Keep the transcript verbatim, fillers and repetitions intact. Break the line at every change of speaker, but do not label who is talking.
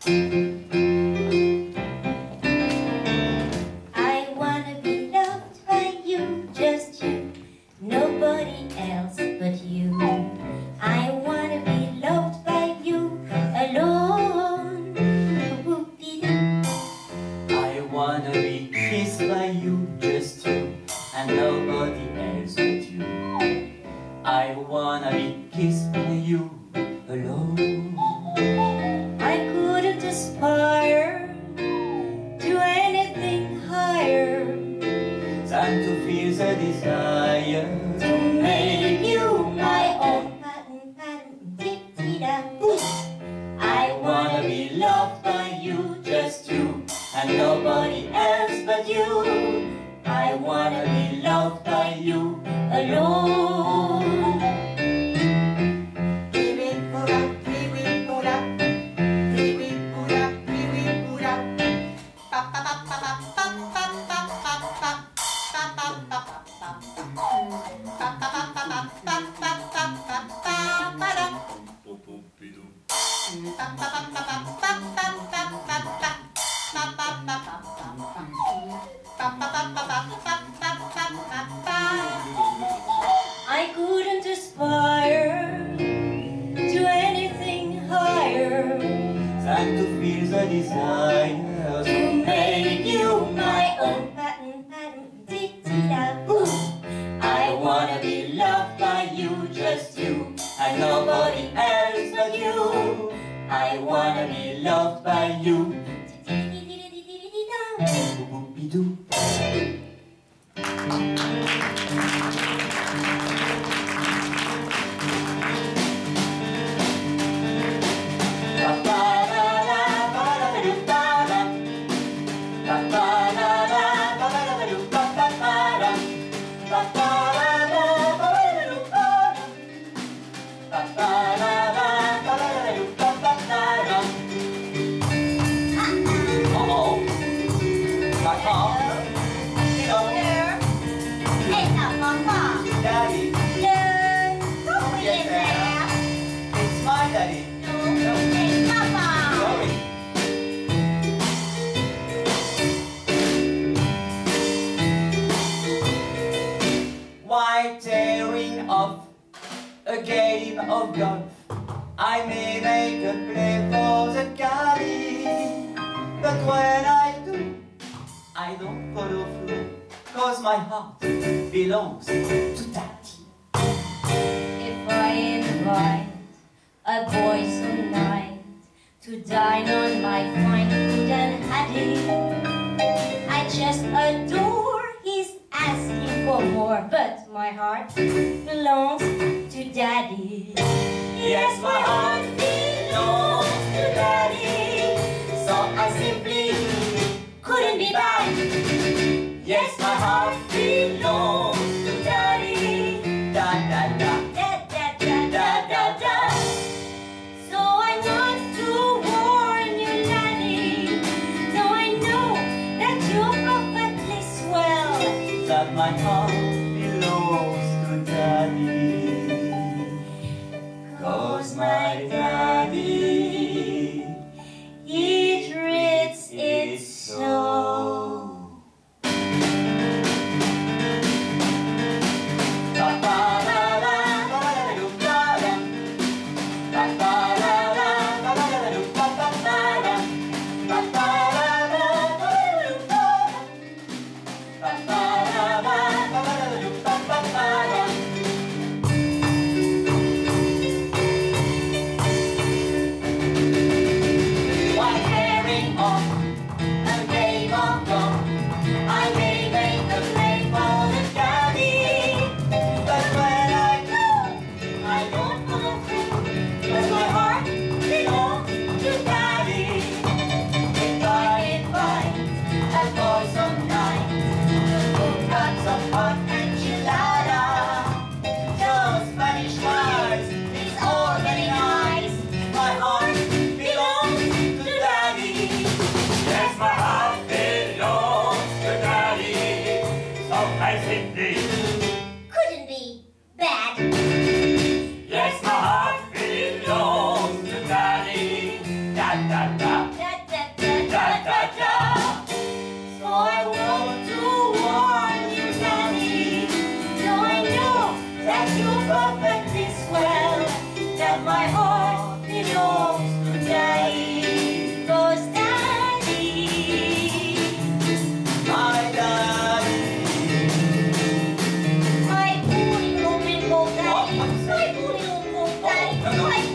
I couldn't aspire to anything higher
than to feel the desire
to make you my own. Patent, patent, dee-dee-da, boom. I wanna be loved by you, just you, and nobody else but you. I wanna be loved by you.
Boop-boop-be-doo. Tearing off a game of golf, I may make a play for the caddy, but when I do, I don't follow through, cause my heart belongs to Daddy.
If I invite a boy some night to dine on my fine food and Hattie, I just adore his asking for more, but my heart belongs to Daddy. Yes, my heart belongs to Daddy, so I simply couldn't be bad. Yes, my heart belongs to Daddy.
Da da da,
Da da da da da da. So I want to warn you, laddie, though I know that you're perfectly swell,
that my heart belongs to Daddy, cause my Daddy,
he treats it so. Couldn't be bad.
Yes, my heart belongs to Daddy. Da da da. what? What you say?
My poor little book, Daddy.
Oh, no, no.
My